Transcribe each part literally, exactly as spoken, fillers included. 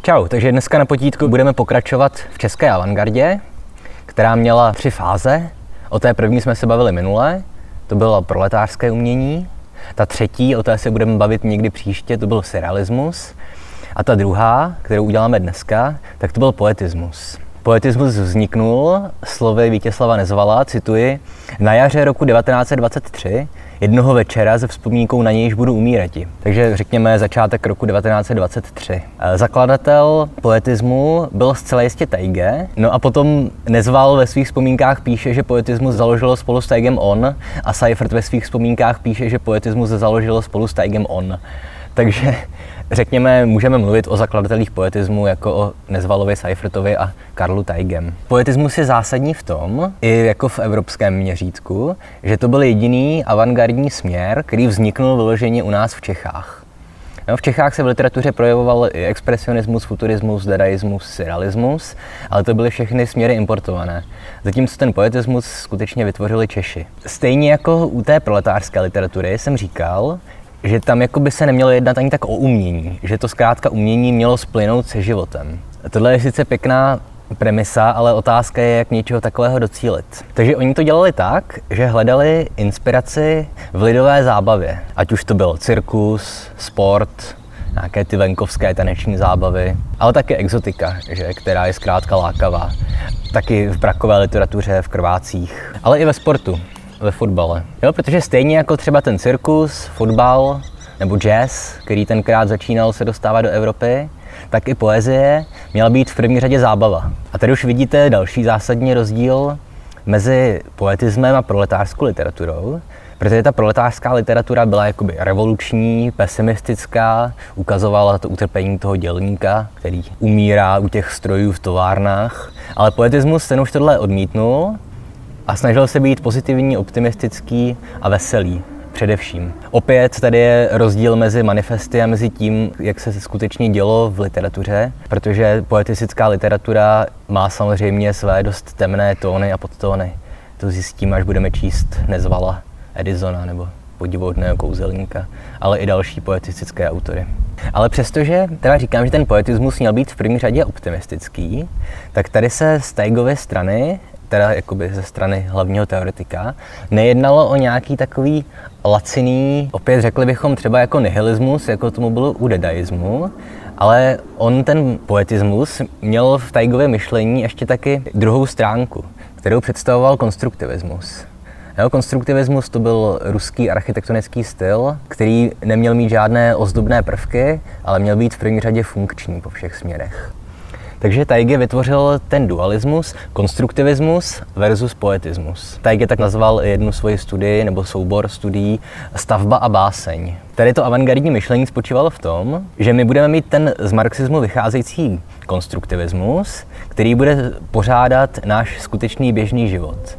Čau, takže dneska na potítku budeme pokračovat v české avantgardě, která měla tři fáze. O té první jsme se bavili minule, to bylo proletářské umění. Ta třetí, o té se budeme bavit někdy příště, to byl surrealismus. A ta druhá, kterou uděláme dneska, tak to byl poetismus. Poetismus vzniknul slovy Vítězslava Nezvala, cituji, na jaře roku devatenáct set dvacet tři, jednoho večera se vzpomínkou na nějž budu umírati. Takže řekněme začátek roku devatenáct set dvacet tři. Zakladatel poetismu byl zcela jistě Tajge, no a potom Nezval ve svých vzpomínkách píše, že poetismus založilo spolu s Taigem on a Seifert ve svých vzpomínkách píše, že poetismus založilo spolu s Taigem on. Takže řekněme, můžeme mluvit o zakladatelích poetismu jako o Nezvalovi, Seifertovi a Karlu Taigem. Poetismus je zásadní v tom, i jako v evropském měřítku, že to byl jediný avantgardní směr, který vzniknul vyloženě u nás v Čechách. No, v Čechách se v literatuře projevoval i expresionismus, futurismus, dadaismus, surrealismus, ale to byly všechny směry importované. Zatímco ten poetismus skutečně vytvořili Češi. Stejně jako u té proletářské literatury jsem říkal, že tam jako by se nemělo jednat ani tak o umění, že to zkrátka umění mělo splynout se životem. Tohle je sice pěkná premisa, ale otázka je, jak něčeho takového docílit. Takže oni to dělali tak, že hledali inspiraci v lidové zábavě. Ať už to byl cirkus, sport, nějaké ty venkovské taneční zábavy, ale také exotika, že, která je zkrátka lákavá. Taky v brakové literatuře, v krvácích, ale i ve sportu. Ve fotbale. Jo, protože stejně jako třeba ten cirkus, fotbal nebo jazz, který tenkrát začínal se dostávat do Evropy, tak i poezie měla být v první řadě zábava. A tady už vidíte další zásadní rozdíl mezi poetismem a proletářskou literaturou, protože ta proletářská literatura byla jakoby revoluční, pesimistická, ukazovala to utrpení toho dělníka, který umírá u těch strojů v továrnách, ale poetismus ten už tohle odmítnul a snažil se být pozitivní, optimistický a veselý, především. Opět tady je rozdíl mezi manifesty a mezi tím, jak se skutečně dělo v literatuře, protože poetistická literatura má samozřejmě své dost temné tóny a podtóny. To zjistíme, až budeme číst Nezvala, Edisona nebo Podivuhodného kouzelníka, ale i další poetistické autory. Ale přestože teda říkám, že ten poetismus měl být v první řadě optimistický, tak tady se z Taigovy strany, teda jakoby ze strany hlavního teoretika, nejednalo o nějaký takový laciný, opět řekli bychom třeba jako nihilismus, jako tomu bylo u dadaismu, ale on ten poetismus měl v Taigově myšlení ještě taky druhou stránku, kterou představoval konstruktivismus. Jo, konstruktivismus to byl ruský architektonický styl, který neměl mít žádné ozdobné prvky, ale měl být v první řadě funkční po všech směrech. Takže Taige vytvořil ten dualismus, konstruktivismus versus poetismus. Taige tak nazval jednu svoji studii nebo soubor studií Stavba a báseň. Tady to avantgardní myšlení spočívalo v tom, že my budeme mít ten z marxismu vycházející konstruktivismus, který bude pořádat náš skutečný běžný život.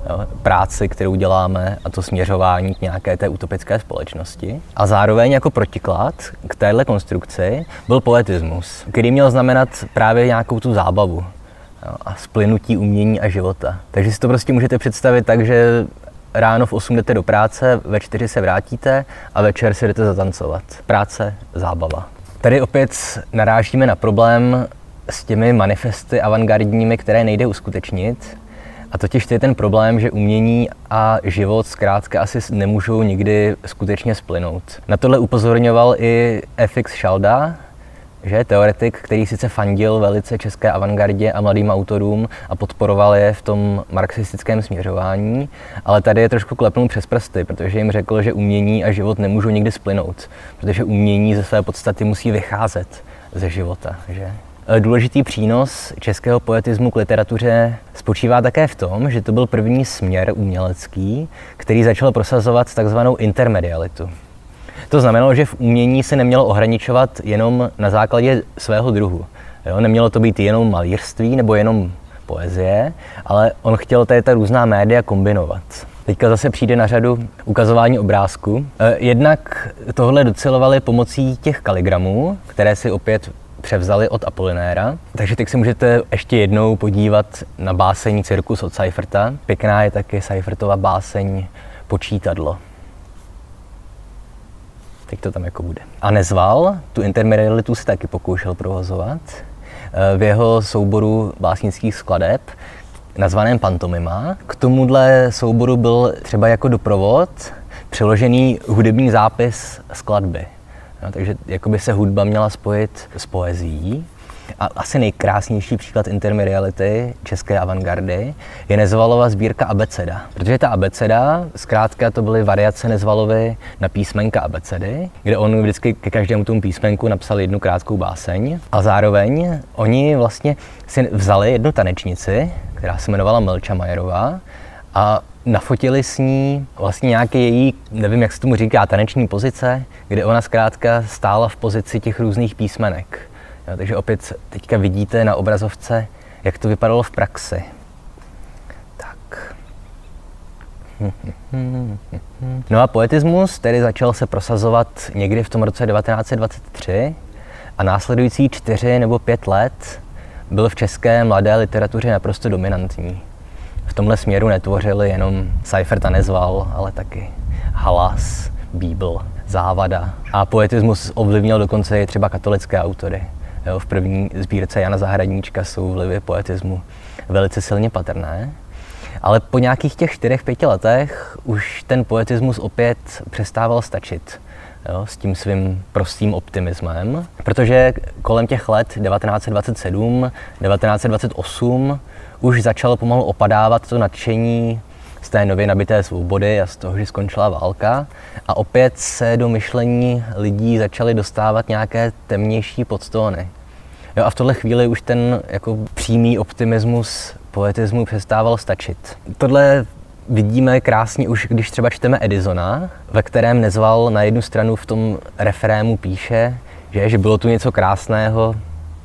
Práci, kterou děláme, a to směřování k nějaké té utopické společnosti. A zároveň jako protiklad k téhle konstrukci byl poetismus, který měl znamenat právě nějakou tu zábavu a splynutí umění a života. Takže si to prostě můžete představit tak, že ráno v osm jdete do práce, ve čtyři se vrátíte a večer si jdete zatancovat. Práce, zábava. Tady opět narážíme na problém s těmi manifesty avantgardními, které nejde uskutečnit. A totiž to je ten problém, že umění a život zkrátka asi nemůžou nikdy skutečně splynout. Na tohle upozorňoval i F X Šalda, že je teoretik, který sice fandil velice české avantgardě a mladým autorům a podporoval je v tom marxistickém směřování, ale tady je trošku klepnul přes prsty, protože jim řekl, že umění a život nemůžou nikdy splynout, protože umění ze své podstaty musí vycházet ze života, že? Důležitý přínos českého poetismu k literatuře spočívá také v tom, že to byl první směr umělecký, který začal prosazovat takzvanou intermedialitu. To znamenalo, že v umění se nemělo ohraničovat jenom na základě svého druhu. Jo? Nemělo to být jenom malířství nebo jenom poezie, ale on chtěl tady ta různá média kombinovat. Teďka zase přijde na řadu ukazování obrázku. Jednak tohle docelovali pomocí těch kaligramů, které si opět převzali od Apolinéra. Takže teď si můžete ještě jednou podívat na báseň Cirkus od Seiferta. Pěkná je taky Seifertova báseň Počítadlo. Teď to tam jako bude. A Nezval tu intermedialitu se taky pokoušel provozovat v jeho souboru básnických skladeb, nazvaném Pantomima. K tomuhle souboru byl třeba jako doprovod přiložený hudební zápis skladby. No, takže jakoby se hudba měla spojit s poezií. A asi nejkrásnější příklad intermediality české avantgardy je Nezvalova sbírka Abeceda. Protože ta abeceda, zkrátka to byly variace Nezvalovy na písmenka abecedy, kde on vždycky ke každému tomu písmenku napsal jednu krátkou báseň. A zároveň oni vlastně si vzali jednu tanečnici, která se jmenovala Melča Majerová, a nafotili s ní vlastně nějaký její, nevím, jak se tomu říká, taneční pozice, kde ona zkrátka stála v pozici těch různých písmenek. Jo, takže opět teďka vidíte na obrazovce, jak to vypadalo v praxi. Tak. No a poetismus tedy začal se prosazovat někdy v tom roce devatenáct set dvacet tři a následující čtyři nebo pět let byl v české mladé literatuře naprosto dominantní. V tomhle směru netvořili jenom Seifert a Nezval, ale taky Halas, Bíbl, Závada. A poetismus ovlivnil dokonce i třeba katolické autory. Jo, v první sbírce Jana Zahradníčka jsou vlivy poetismu velice silně patrné. Ale po nějakých těch čtyřech, pěti letech už ten poetismus opět přestával stačit, jo, s tím svým prostým optimismem. Protože kolem těch let devatenáct set dvacet sedm, devatenáct set dvacet osm už začalo pomalu opadávat to nadšení z té nově nabité svobody a z toho, že skončila válka. A opět se do myšlení lidí začaly dostávat nějaké temnější podtóny. Jo, a v tohle chvíli už ten jako přímý optimismus poetismu přestával stačit. Tohle vidíme krásně už, když třeba čteme Edisona, ve kterém Nezval na jednu stranu v tom refrému píše, že, že bylo tu něco krásného.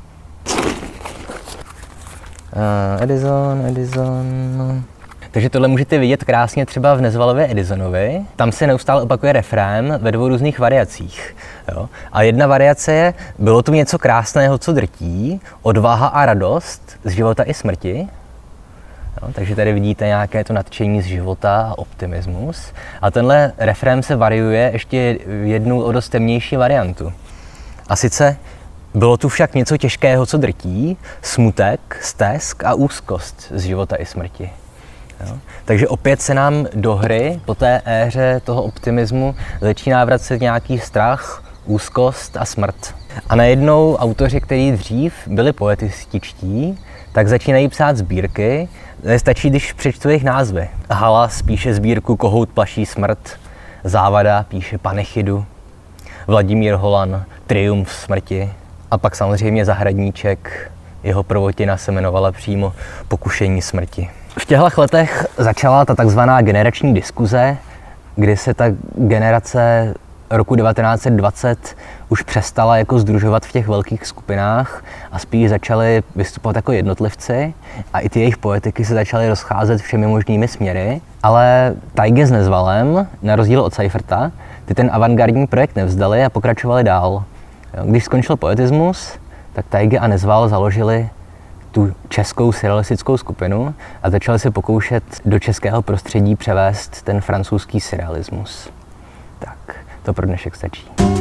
Uh, Edison, Edison... Takže tohle můžete vidět krásně třeba v Nezvalově Edisonovi. Tam se neustále opakuje refrén ve dvou různých variacích. Jo? A jedna variace je, bylo tu něco krásného, co drtí, odvaha a radost z života i smrti. Jo? Takže tady vidíte nějaké to nadšení z života a optimismus. A tenhle refrén se variuje ještě jednu o dost temnější variantu. A sice, bylo tu však něco těžkého, co drtí, smutek, stesk a úzkost z života i smrti. Jo? Takže opět se nám do hry po té éře toho optimismu začíná vracet nějaký strach, úzkost a smrt. A najednou autoři, kteří dřív byli poetističtí, tak začínají psát sbírky, stačí, když přečtu jejich názvy. Halas píše sbírku Kohout plaší smrt, Závada píše Panechidu, Vladimír Holan Triumf smrti a pak samozřejmě Zahradníček, jeho prvotina se jmenovala přímo Pokušení smrti. V těchto letech začala ta takzvaná generační diskuze, kdy se ta generace roku devatenáct set dvacet už přestala jako sdružovat v těch velkých skupinách a spíš začaly vystupovat jako jednotlivci a i ty jejich poetiky se začaly rozcházet všemi možnými směry. Ale Tajge s Nezvalem, na rozdíl od Seiferta, ty ten avantgardní projekt nevzdali a pokračovali dál. Když skončil poetismus, tak Tajge a Nezval založili tu českou surrealistickou skupinu a začali se pokoušet do českého prostředí převést ten francouzský surrealismus. Tak, to pro dnešek stačí.